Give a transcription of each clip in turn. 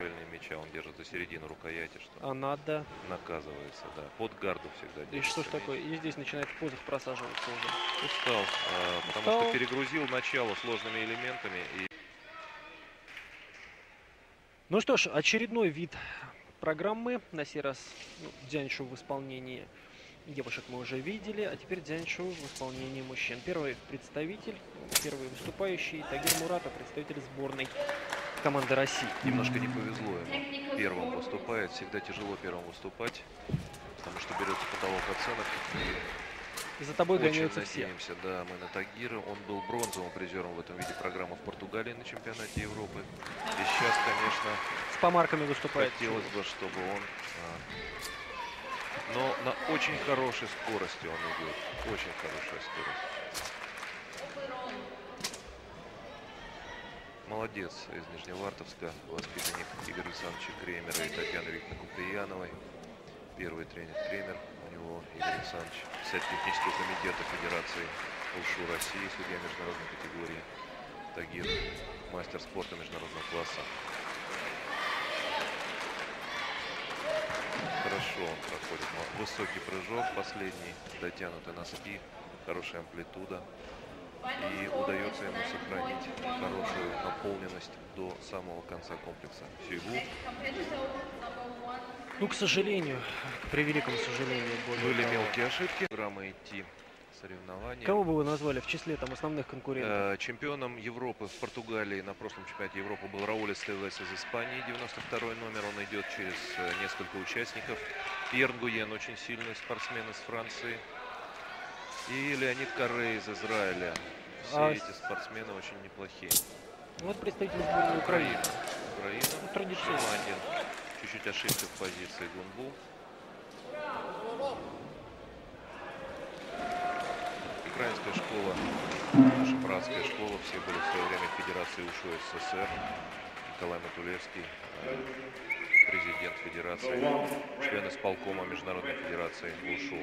Мяча он держит за середину рукояти, что надо. наказывается, да. Под гарду всегда держит. И что ж такое? И здесь начинает в позах просаживаться уже. Устал, потому что перегрузил начало сложными элементами. Ну что ж, очередной вид программы. На сей раз дзяньшу в исполнении девушек мы уже видели, а теперь дзяньшу в исполнении мужчин. Первый представитель, первый выступающий Тагир Муратов, представитель сборной команды России. Немножко не повезло ему. Первым выступает. Всегда тяжело первым выступать, потому что берется потолок оценок. И за тобой гоняются все. Да, мы на Тагира. Он был бронзовым призером в этом виде программы в Португалии на чемпионате Европы. И сейчас, конечно, с помарками выступает. Хотелось бы, чтобы он... Но на очень хорошей скорости он идет. Очень хорошая скорость. Молодец из Нижневартовска, воспитанник Игоря Александровича Кремера и Татьяны Викторовны Куприяновой. Первый тренер у него Игорь Александрович, председатель технического комитета Федерации УШУ России, судья международной категории. Тагир, мастер спорта международного класса. Хорошо он проходит. Высокий прыжок последний, дотянуты носки, хорошая амплитуда. И удается ему сохранить хорошую наполненность до самого конца комплекса. Сюйгу. Ну, к сожалению, к превеликому сожалению, были мелкие ошибки. Программа идти соревнования. Кого бы вы назвали в числе там основных конкурентов? Чемпионом Европы в Португалии на прошлом чемпионате Европы был Рауль Эстевес из Испании, 92-й номер. Он идет через несколько участников. Пьер Нгуен, очень сильный спортсмен из Франции. И Леонид Карре из Израиля. Все эти спортсмены очень неплохие. Вот представитель сборной Украины. Ну, традиционно. Чуть-чуть ошибся в позиции Гунбу. Украинская школа, наша братская школа, все были в свое время в Федерации УШУ СССР. Николай Матулевский, президент Федерации, член исполкома Международной Федерации УШУ.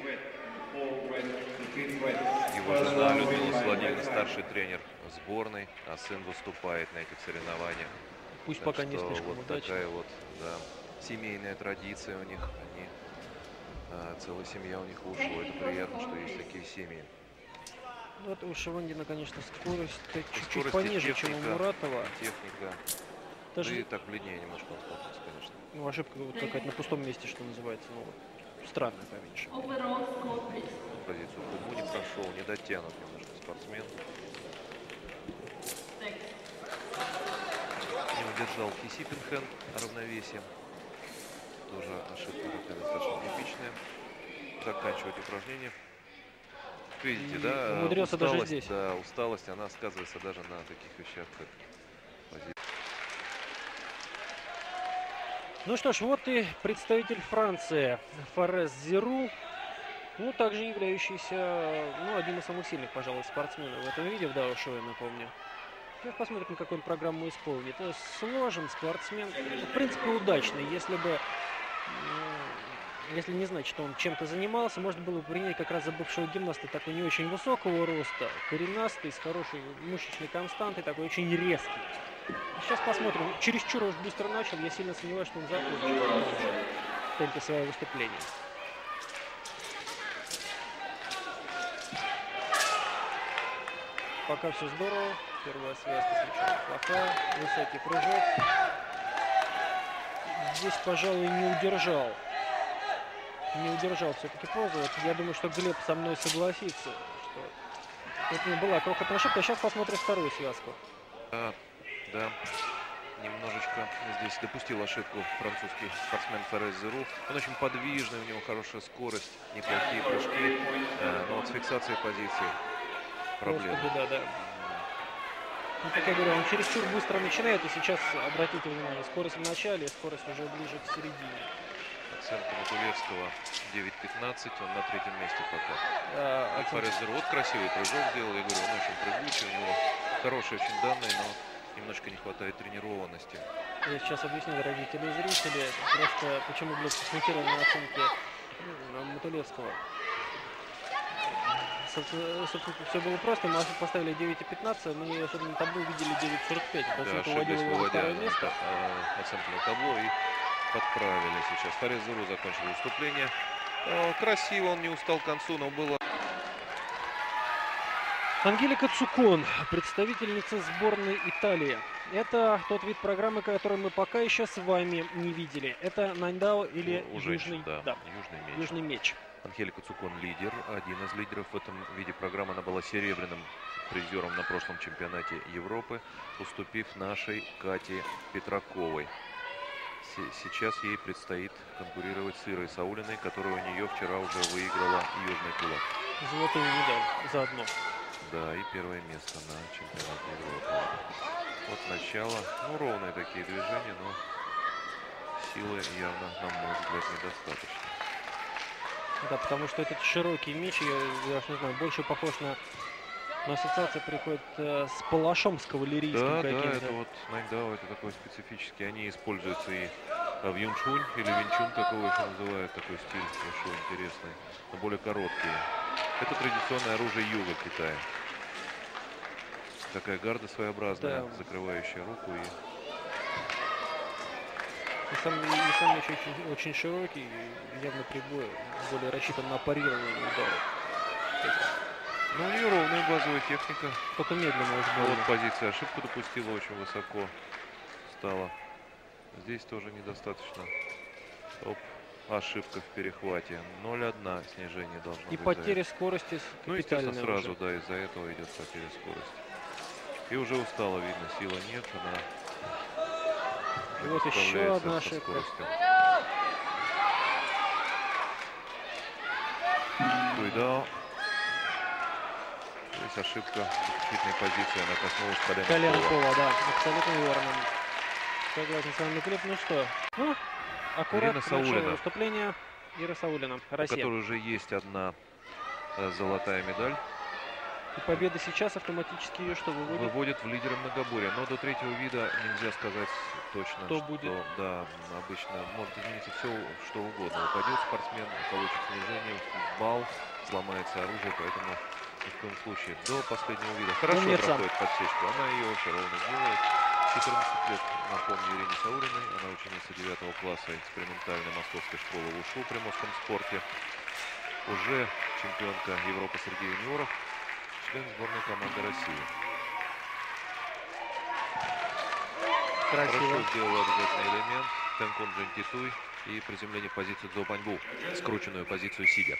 Его жена Людмила Владимировна, старший тренер сборной, а сын выступает на этих соревнованиях. Пусть пока не слишком вот удачно. Такая вот, да, семейная традиция у них. Целая семья у них в УШУ. Это приятно, что есть такие семьи. Вот у Шавандина, конечно, скорость чуть-чуть пониже, чем у Муратова. Техника. Даже... Да и так бледнее немножко он смотрится, конечно. Ну, ошибка вот какая-то на пустом месте, что называется. Ну, странная поменьше. Позицию Кубу не прошел, не дотянут немножко спортсмен. Не удержал Кисипенхен равновесие. Тоже ошибка такая достаточно типичная. Заканчивать упражнение. Видите, да, умудрился усталость, даже здесь. Да, усталость, она сказывается даже на таких вещах, как позиция. Ну что ж, вот и представитель Франции Фарес Зиру. Ну, также являющийся, одним из самых сильных, пожалуй, спортсменов в этом виде, в Даошо, я напомню. Сейчас посмотрим, какую он программу исполнит. Сложен спортсмен, в принципе, удачный. Если не знать, что он чем-то занимался, можно было бы принять как раз за бывшего гимнаста такой не очень высокого роста, коренастый, с хорошей мышечной константой, такой очень резкий. Сейчас посмотрим. Чересчур уж быстро начал, я сильно сомневаюсь, что он закончит в темпе своего выступления. Пока все здорово. Первая связка сначала плохая. Высокий прыжок. Здесь, пожалуй, не удержал. Не удержал все-таки позу. Вот я думаю, что Глеб со мной согласится, что это была крохотная ошибка. Сейчас посмотрим вторую связку. Да. Немножечко здесь допустил ошибку французский спортсмен Фарес Зиру. Он очень подвижный, у него хорошая скорость, неплохие прыжки. Но вот с фиксацией позиции проблемы. Беда, да. Ну, как я говорю, он чересчур быстро начинает, и сейчас, обратите внимание, скорость в начале, скорость уже ближе к середине. Оценка Матулевского 9.15, он на третьем месте пока. Фарес Зиру вот красивый прыжок сделал, я говорю, он очень прыгучий, у него хорошие очень данные, но немножко не хватает тренированности. Я сейчас объясню, дорогие телезрители, просто почему Глеб сакцентировал на оценке Матулевского. собственно, все было просто. Мы поставили 9,15, мы, собственно, на табло увидели 9,45. Да, Оценка уводила ошиблись, его на выводя второе место. оценку на табло и подправили сейчас. Фарес Зеру закончил выступление. Красиво, он не устал к концу, но было... Ангелика Цукон, представительница сборной Италии. Это тот вид программы, который мы пока еще с вами не видели. Это Наньдао или у женщин, Южный, да, да, Южный меч. Южный меч. Ангелика Цукон лидер, один из лидеров в этом виде программы. Она была серебряным призером на прошлом чемпионате Европы, уступив нашей Кате Петраковой. Сейчас ей предстоит конкурировать с Ирой Саулиной, которая у нее вчера уже выиграла Южный кулак. Золотую медаль заодно. Да, и первое место на чемпионате Европы. Вот начало. Ну, ровные такие движения, но силы явно, на мой взгляд, недостаточно. Да, потому что этот широкий меч, я уж не знаю, больше похож на ассоциация приходит с палашом, с кавалерийским Да, каким-то. да, это вот Наньдао, это такой специфический. Они используются и в Юншунь или Винчун, как его еще называют, такой стиль большой, интересный, но более короткий. Это традиционное оружие юга Китая. Такая гарда своеобразная, Да. закрывающая руку. И сам меч очень широкий, явно прибой, более рассчитан на парирование ударов. Ну, у нее ровная базовая техника. Только медленно уж Но больно. вот позиция ошибку допустила, очень высоко стала. Здесь тоже недостаточно. Оп, ошибка в перехвате. 0,1 снижение должно быть. И потеря скорости Ну, естественно, капитальная сразу, уже. да, из-за этого идет потеря скорости. И уже устала, видно, силы нет. Она И вот еще справляется одна со ошибка. скоростью. Туйдао. Здесь ошибка, заключительная позиция. Она коснулась колена пола. Да, абсолютно верно. Согласен с вами, Глеб. Ну что, аккуратно Саулина. выступление. Ира Саулина, У Россия. которой уже есть одна золотая медаль. И победа сейчас автоматически ее что выводит? Выводит в лидера многоборья. Но до третьего вида нельзя сказать точно, Кто что будет. да, обычно может измениться все, что угодно. Упадет спортсмен, получит снижение, балл, сломается оружие, поэтому ни в коем случае до последнего вида. Хорошо проходит подсечку. Она ее вообще ровно делает. 14 лет, напомню, Ирине Саулиной. Она ученица 9 класса экспериментальной московской школы ВУШУ при Московском спорте. Уже чемпионка Европы среди юниоров. Член сборной команды России. Красиво. Хорошо сделала обязательный элемент. Тенкун Джентитуй и приземление в позицию Цзобаньбу. Скрученную позицию сидя.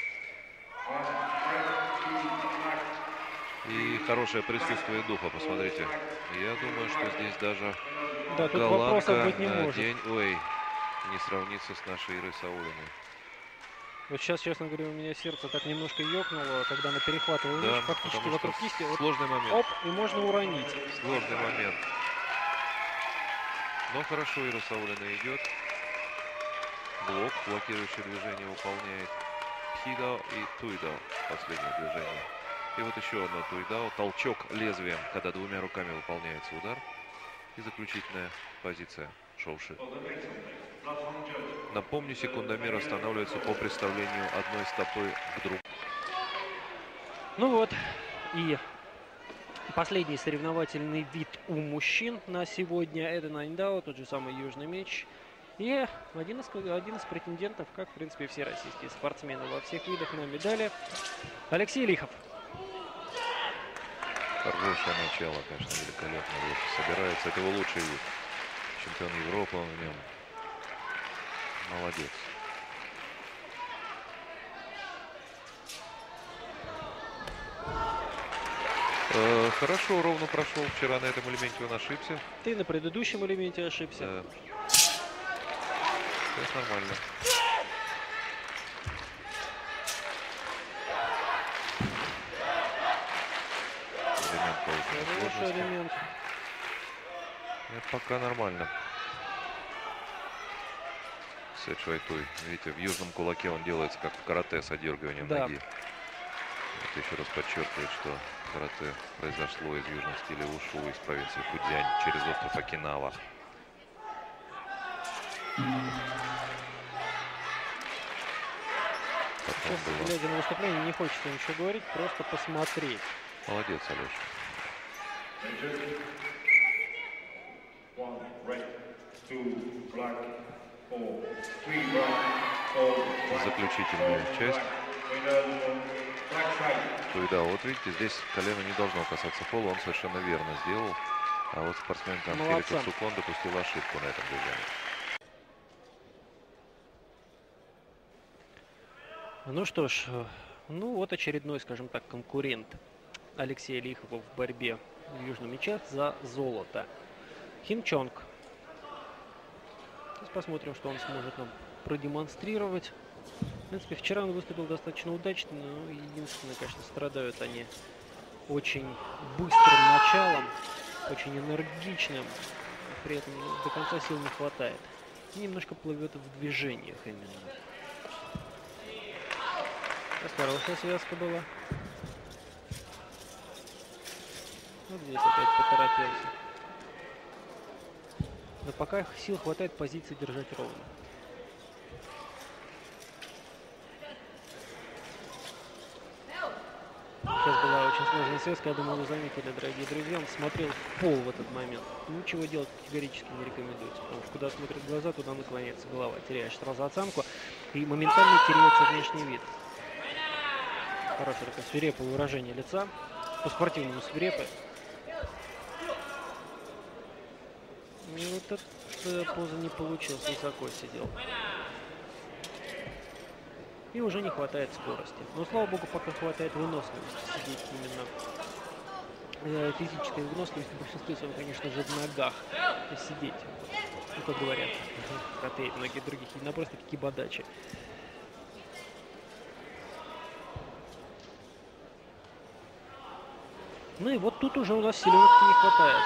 И хорошее присутствие духа, посмотрите. Я думаю, что здесь даже тут вопросов быть не может. не сравнится с нашей Ирой Саулиной. Вот сейчас, честно говоря, у меня сердце так немножко ёкнуло, когда она перехватывала меч фактически вокруг кисти. Сложный момент. Оп, и можно уронить. Сложный момент. Но хорошо Ира Саулина идет. Блок, блокирующее движение выполняет Пхидао и Туйдао. Последнее движение. И вот еще одно Туйдао. Толчок лезвием, когда двумя руками выполняется удар. И заключительная позиция Шоуши. Напомню, секундомер останавливается по представлению одной стопы к другой. Ну вот, и последний соревновательный вид у мужчин на сегодня. Это Наньдао, тот же самый Южный меч. И один из претендентов, как, в принципе, все российские спортсмены во всех видах на медали, Алексей Лихов. Хорошее начало, конечно, великолепно. Собирается, это его лучший вид. Чемпион Европы, он в нем. Молодец. Хорошо, ровно прошел. Вчера на этом элементе он ошибся. Ты на предыдущем элементе ошибся. Да. Сейчас нормально. Хороший элемент. Это пока нормально. Сет Швайтуй. Видите, в южном кулаке он делается как в карате с одергиванием ноги. Это еще раз подчеркивает, что карате произошло из южного стиля Ушу, из провинции Фудзянь, через остров Окинава. сейчас, было. глядя на выступление, не хочется ничего говорить, просто посмотреть. Молодец, Алеша. Заключительная часть. То и да, вот видите, здесь колено не должно касаться пола, он совершенно верно сделал. А вот спортсмен Феликс Сукон допустил ошибку на этом движении. Ну что ж, ну вот очередной, скажем так, конкурент Алексея Лихова в борьбе в южном мяче за золото. Хин Чонг. Сейчас посмотрим, что он сможет нам продемонстрировать. В принципе, вчера он выступил достаточно удачно, но единственное, конечно, страдают они очень быстрым началом, очень энергичным. При этом до конца сил не хватает. И немножко плывет в движениях именно. Хорошая связка была. Вот здесь опять поторопился. Но пока сил хватает позиции держать ровно. Сейчас была очень сложная связка, я думаю, вы заметили, дорогие друзья. Он смотрел в пол в этот момент. Ничего делать категорически не рекомендуется, потому что куда смотрят глаза, туда наклоняется голова. Теряешь сразу оценку и моментально теряется внешний вид. Хорошее такое свирепое выражение лица. По-спортивному свирепое. И вот эта поза не получилась, высоко сидел. И уже не хватает скорости. Но, слава богу, пока хватает выносливости сидеть именно. Физической выносливости в большинстве своем, конечно же, в ногах сидеть. Ну, как говорят, протеи, многие других единоборства, кибодачи. Ну и вот тут уже у нас силенок не хватает.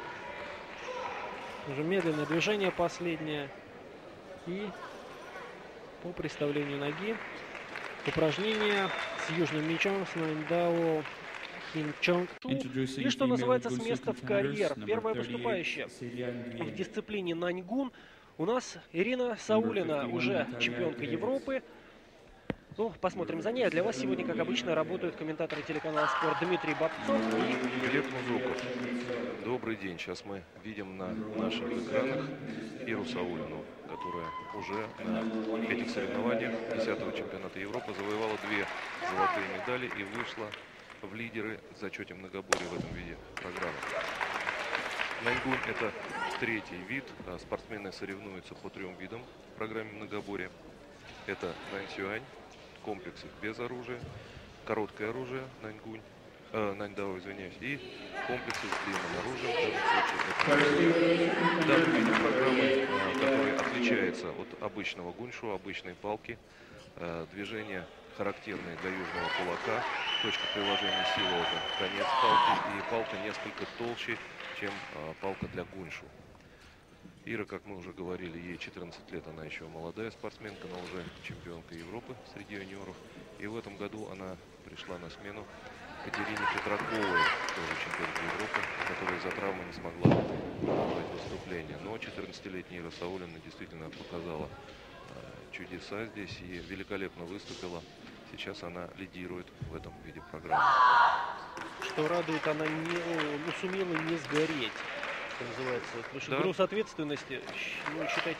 Уже медленное движение последнее. И по представлению ноги упражнение с южным мячом, с Нандао Хин Чонг. И что называется, с места в карьер. Первая выступающая в дисциплине Наньгун у нас Ирина Саулина, уже чемпионка Европы. Ну, посмотрим за ней. А для вас сегодня, как обычно, работают комментаторы телеканала «Спорт» Дмитрий Бобцов и Глеб Музуков. Добрый день. Сейчас мы видим на наших экранах Иру Саулину, которая уже на этих соревнованиях 10-го чемпионата Европы завоевала 2 золотые медали и вышла в лидеры в зачете многоборья в этом виде программы. Наньгун – это 3-й вид. Спортсмены соревнуются по 3 видам в программе многоборья. Это наньсюань, комплексы без оружия, короткое оружие, наньгунь, наньдао, извиняюсь, и комплексы с длинным оружием. Данный вид программы, который отличается от обычного гуньшу, обычной палки, движения характерные для южного кулака, точка приложения силы — это конец палки, и палка несколько толще, чем палка для гуньшу. Ира, как мы уже говорили, ей 14 лет, она еще молодая спортсменка, но уже чемпионка Европы среди юниоров. И в этом году она пришла на смену Катерине Петраковой, тоже чемпионке Европы, которая из-за травмы не смогла продолжать выступление. Но 14-летняя Ира Саулина действительно показала чудеса здесь и великолепно выступила. Сейчас она лидирует в этом виде программы. Что радует, она сумела не сгореть. Что называется, потому что груз ответственности, ну, считайте.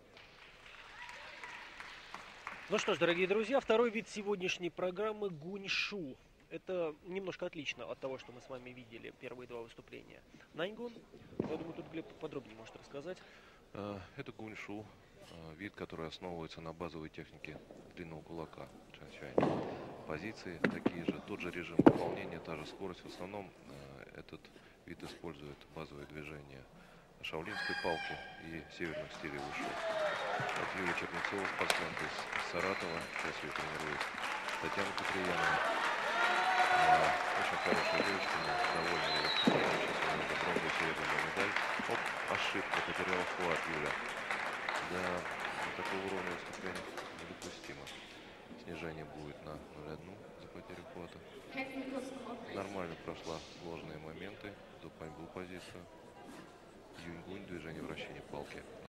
Ну что ж, дорогие друзья, второй вид сегодняшней программы — гуньшу. Это немножко отлично от того, что мы с вами видели первые 2 выступления. Наньгун, я думаю, тут Глеб подробнее может рассказать. Это гуньшу, вид, который основывается на базовой технике длинного кулака, чанчань. Позиции такие же, тот же режим выполнения, та же скорость. В основном этот вид использует базовые движения шаолинской палки и северных стилей вушу. Вот Юлия Чернецова, спортсменка из Саратова, сейчас ее тренирует Татьяна Петрянова. Очень хорошая девочка, мы довольны ее выступлением. Сейчас у нее бронзовая серебряная медаль. Оп, ошибка, потеряла хват Юля. Да, такого уровня выступления недопустимо. Снижение будет на 0,1 за потерю хвата. Нормально прошла сложные моменты. Зупаньбу позицию. Юньгунь, движение вращения палки.